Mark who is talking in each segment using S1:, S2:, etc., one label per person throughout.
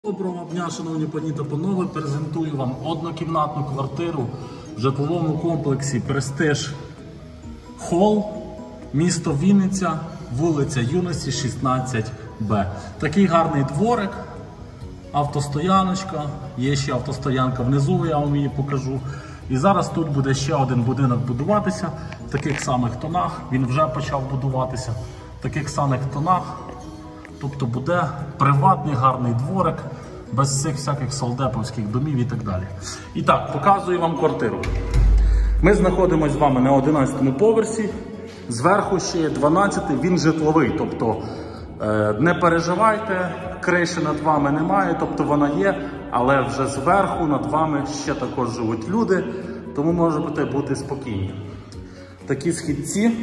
S1: Доброго дня, шановні пані та панове, презентую вам однокімнатну квартиру в житловому комплексі Престиж Холл, місто Вінниця, вулиця Юності, 16Б. Такий гарний дворик, автостояночка, є ще автостоянка внизу, я вам її покажу. І зараз тут буде ще один будинок будуватися в таких самих тонах, він вже почав будуватися в таких самих тонах. Тобто буде приватний гарний дворик, без цих всяких солдеповських домів і так далі. І так, показую вам квартиру. Ми знаходимося з вами на 11-му поверсі, зверху ще є 12-й, він житловий. Тобто не переживайте, криші над вами немає, тобто вона є, але вже зверху над вами ще також живуть люди, тому можете бути спокійні. Такі східці.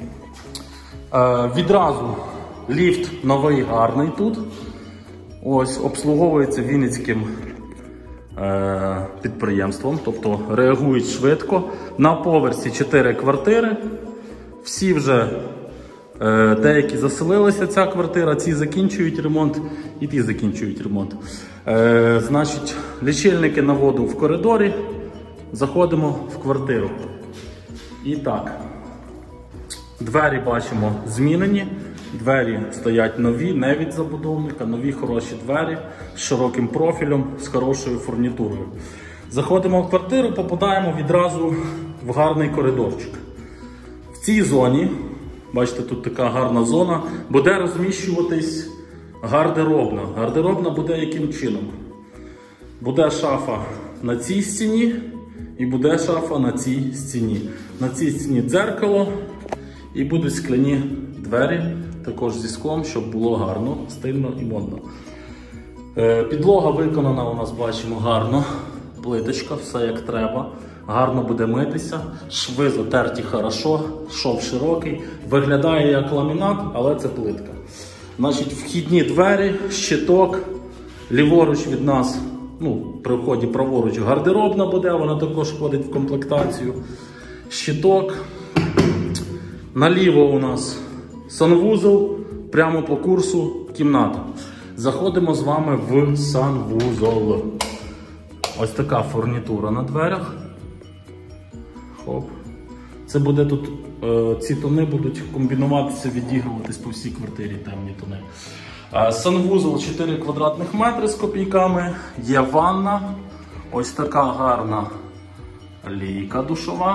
S1: Відразу ліфт новий, гарний тут. Ось, обслуговується вінницьким підприємством, тобто реагують швидко. На поверсі 4 квартири. Всі вже, деякі заселилися, ця квартира, ці закінчують ремонт і ті закінчують ремонт. Значить, лічильники на воду в коридорі. Заходимо в квартиру. І так, двері бачимо змінені. Двері стоять нові, не від забудовника, нові хороші двері з широким профілем, з хорошою фурнітурою. Заходимо в квартиру, попадаємо відразу в гарний коридорчик. В цій зоні, бачите, тут така гарна зона, буде розміщуватись гардеробна. Гардеробна буде яким чином? Буде шафа на цій стіні і буде шафа на цій стіні. На цій стіні дзеркало і будуть скляні двері. Також зі склом, щоб було гарно, стильно і модно. Підлога виконана у нас, бачимо, гарно. Плиточка, все як треба. Гарно буде митися. Шви затерті хорошо, шов широкий. Виглядає як ламінат, але це плитка. Значить, вхідні двері, щиток. Ліворуч від нас, при вході праворуч, гардеробна буде, вона також входить в комплектацію. Щиток. Наліво у нас санвузол, прямо по курсу кімната. Заходимо з вами в санвузол. Ось така фурнітура на дверях. Хоп. Це буде тут, ці тони будуть комбінуватися, відігруватись по всій квартирі, темні тони. Санвузол 4 квадратних метри з копійками. Є ванна. Ось така гарна лійка душова.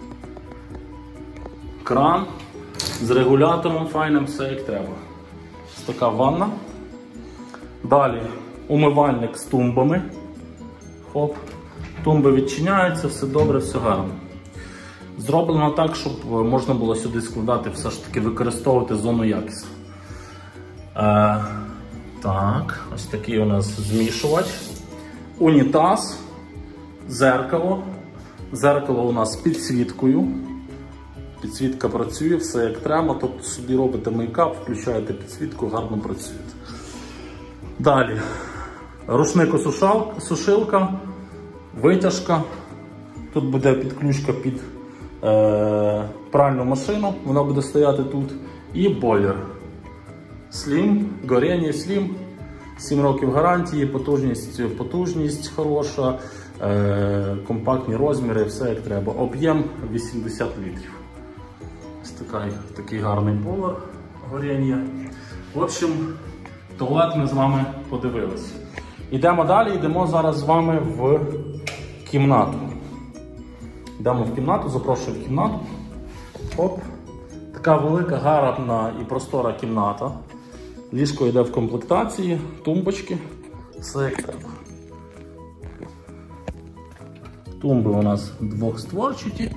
S1: Кран. З регулятором файним, все як треба. Ось така ванна. Далі умивальник з тумбами. Хоп. Тумби відчиняються, все добре, все гарно. Зроблено так, щоб можна було сюди складати, все ж таки використовувати зону якісу. Так, ось такий у нас змішувач. Унітаз. Зеркало. Зеркало у нас з підсвіткою. Підсвітка працює, все як треба, тобто собі робите мейкап, включаєте підсвітку, гарно працюєте. Далі, рушникосушилка, витяжка, тут буде підключка під пральну машину, вона буде стояти тут, і бойлер. Слім, горіння слім, 7 років гарантії, потужність хороша, компактні розміри, все як треба. Об'єм 80 літрів. Такий гарний поверх горіння. В общем, туалет ми з вами подивилися. Йдемо далі, йдемо зараз з вами в кімнату. Йдемо в кімнату, запрошую в кімнату. Оп. Така велика, гарна і простора кімната. Ліжко йде в комплектації, тумбочки, все як треба. Тумби у нас двохстворчаті.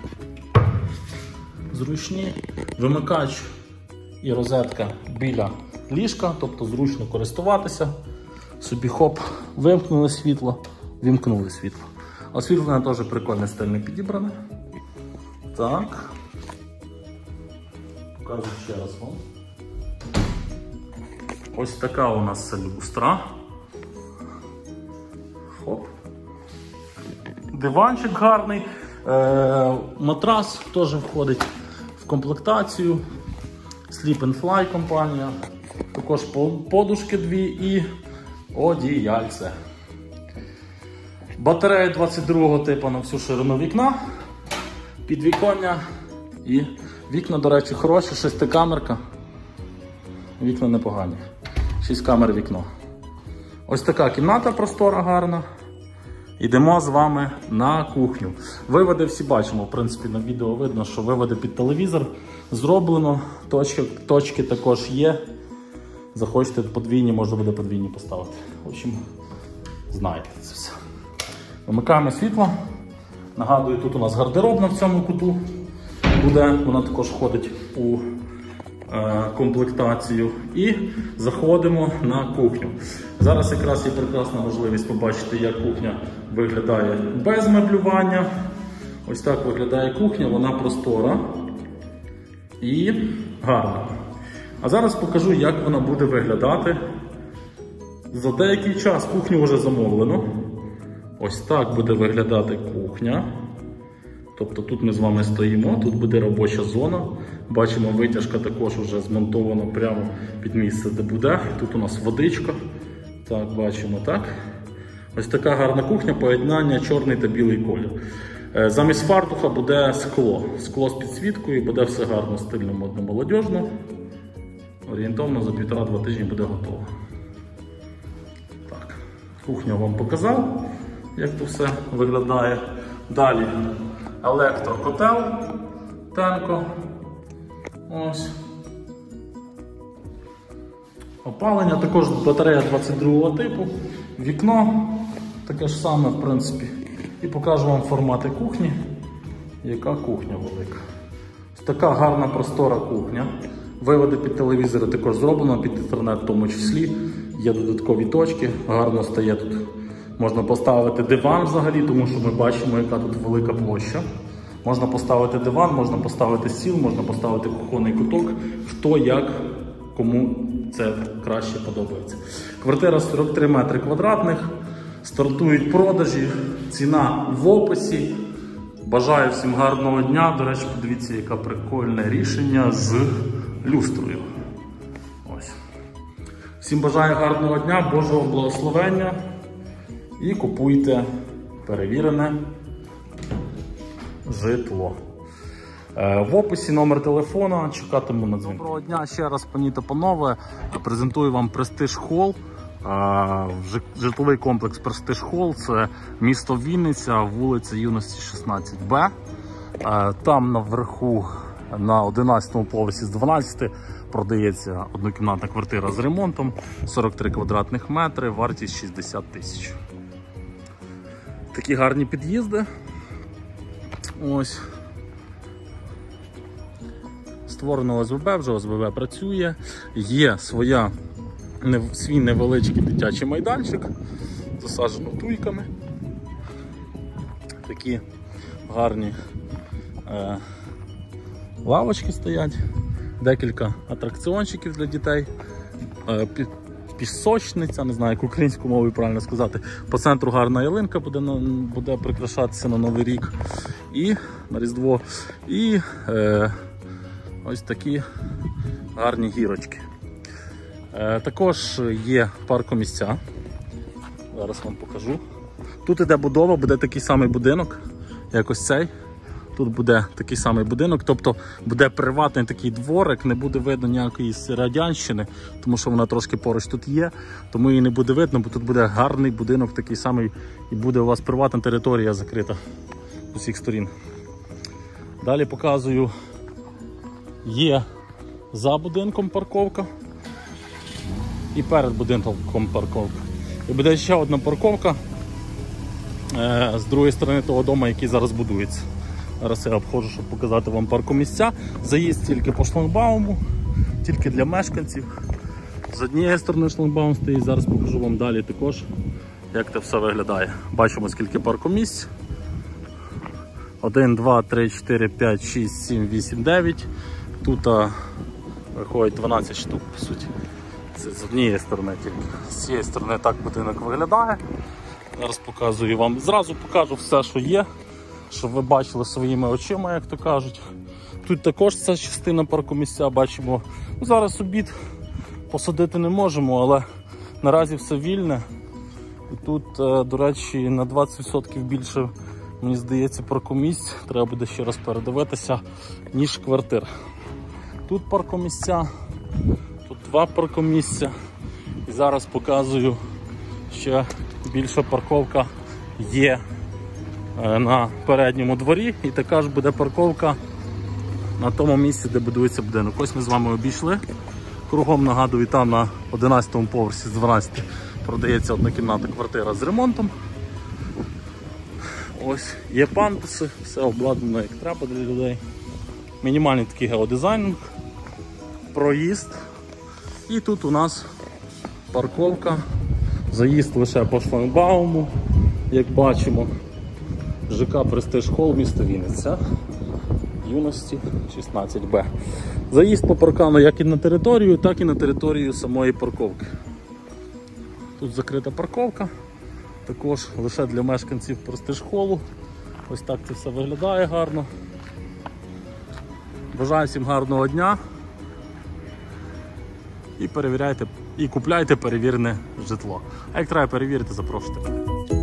S1: Зручні. Вимикач і розетка біля ліжка, тобто зручно користуватися. Собі хоп, вимкнули світло, вімкнули світло. Освітлення теж прикольне, стильне підібране. Так. Покажу ще раз вам. Ось така у нас люстра. Хоп. Диванчик гарний. Матрас теж входить в комплектацію. Sleep and Fly компанія. Також подушки дві і одіяльце. Батарея 22-го типу на всю ширину вікна, підвіконня і вікна, до речі, хороші, 6-камерка. Вікна непогані. 6 камер вікно. Ось така кімната простора, гарна. Йдемо з вами на кухню. Виводи всі бачимо, в принципі, на відео видно, що виводи під телевізор зроблено. Точки також є. Захочете подвійні, можна буде подвійні поставити. В общем, знаєте це все. Вимикаємо світло. Нагадую, тут у нас гардеробна в цьому куту буде. Вона також входить у комплектацію. І заходимо на кухню. Зараз якраз є прекрасна можливість побачити, як кухня виглядає без меблювання. Ось так виглядає кухня, вона простора і гарна. А зараз покажу, як вона буде виглядати. За деякий час кухню вже замовлено. Ось так буде виглядати кухня. Тобто тут ми з вами стоїмо, тут буде робоча зона. Бачимо, витяжка також вже змонтована прямо під місце, де буде. Тут у нас водичка. Так, бачимо, так. Ось така гарна кухня, поєднання чорний та білий колір. Замість фартуха буде скло. Скло з підсвіткою, буде все гарно, стильно, модно, молодіжно. Орієнтовно за 1,5-2 тижні буде готово. Так, кухню вам показав, як то все виглядає. Далі електрокотел, Tenco. Ось. Опалення, також батарея 22-го типу, вікно таке ж саме, в принципі. І покажу вам формати кухні, яка кухня велика. Ось така гарна простора кухня. Виводи під телевізори також зроблено, під інтернет в тому числі. Є додаткові точки, гарно стає тут. Можна поставити диван взагалі, тому що ми бачимо, яка тут велика площа. Можна поставити диван, можна поставити стіл, можна поставити кухонний куток. Хто як, кому це краще подобається. Квартира 43 метри квадратних. Стартують продажі. Ціна в описі. Бажаю всім гарного дня. До речі, подивіться, яке прикольне рішення з люстрою. Ось. Всім бажаю гарного дня, Божого благословення. І купуйте перевірене житло. В описі номер телефона, чекатиму на дзвінок. Доброго дня ще раз, пані та панове. Презентую вам Prestige Hall. Житловий комплекс Prestige Hall. Це місто Вінниця, вулиця Юності 16Б. Там наверху на 11-му поверсі з 12 продається однокімнатна квартира з ремонтом. 43 квадратних метри, вартість 60 тисяч. Такі гарні під'їзди. Ось. Створено ОСББ, вже ОСББ працює. Є свій невеличкий дитячий майданчик, засаджено туйками. Такі гарні лавочки стоять, декілька атракціончиків для дітей. Пісочниця, не знаю, як українською мовою правильно сказати. По центру гарна ялинка буде прикрашатися на Новий рік і на Різдво. І ось такі гарні гірочки. Також є паркомісця. Зараз вам покажу. Тут іде будова, буде такий самий будинок, як ось цей. Тут буде такий самий будинок, тобто буде приватний такий дворик, не буде видно ніякої радянщини, тому що вона трошки поруч тут є, тому її не буде видно, бо тут буде гарний будинок такий самий і буде у вас приватна територія закрита з усіх сторін. Далі показую, є за будинком парковка і перед будинком парковка. І буде ще одна парковка з другої сторони того дому, який зараз будується. Зараз я обходжу, щоб показати вам паркомісця. Заїзд тільки по шлагбауму, тільки для мешканців. З однієї сторони шлагбаум стоїть, зараз покажу вам далі також, як це все виглядає. Бачимо, скільки паркомісць. 1, 2, 3, 4, 5, 6, 7, 8, 9. Тут виходить 12 штук, по суті. Це з однієї сторони тільки. З цієї сторони так будинок виглядає. Зараз показую вам, зразу покажу все, що є, щоб ви бачили своїми очима, як то кажуть. Тут також ця частина паркомісця, бачимо. Зараз обід посадити не можемо, але Наразі все вільне. І тут, до речі, на 20% більше, мені здається, паркомісць, треба буде ще раз передивитися, ніж квартир. Тут паркомісця, тут 2 паркомісця. І зараз показую, ще більша парковка є на передньому дворі. І така ж буде парковка на тому місці, де будується будинок. Ось ми з вами обійшли. Кругом, нагадую, там на 11-му поверсі з 12 продається однокімнатна квартира з ремонтом. Ось є пандуси, все обладнано як треба для людей. Мінімальний такий геодизайнінг, проїзд. І тут у нас парковка, заїзд лише по шлагбауму, як бачимо. ЖК Престиж Холл, місто Вінниця. Юності 16Б. Заїзд по паркану як і на територію, так і на територію самої парковки. Тут закрита парковка, також лише для мешканців Престиж Холлу. Ось так це все виглядає гарно. Бажаю всім гарного дня. І перевіряйте, і купляйте перевірене житло. А як треба перевірити, запрошуйте мене.